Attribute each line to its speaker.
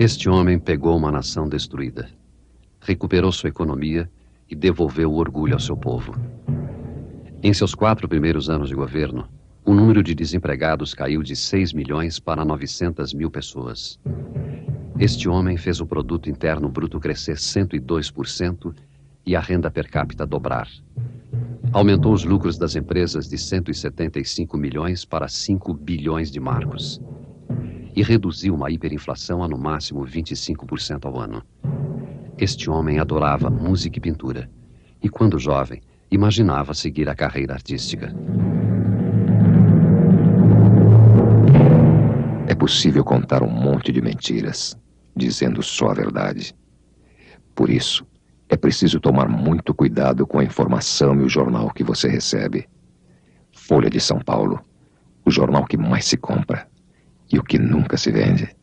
Speaker 1: Este homem pegou uma nação destruída, recuperou sua economia e devolveu o orgulho ao seu povo. Em seus 4 primeiros anos de governo, o número de desempregados caiu de 6 milhões para 900 mil pessoas. Este homem fez o produto interno bruto crescer 102% e a renda per capita dobrar. Aumentou os lucros das empresas de 175 milhões para 5 bilhões de marcos. E reduziu uma hiperinflação a no máximo 25% ao ano. Este homem adorava música e pintura, e quando jovem, imaginava seguir a carreira artística.
Speaker 2: É possível contar um monte de mentiras, dizendo só a verdade. Por isso, é preciso tomar muito cuidado com a informação e o jornal que você recebe. Folha de São Paulo, o jornal que mais se compra e o que nunca se vende.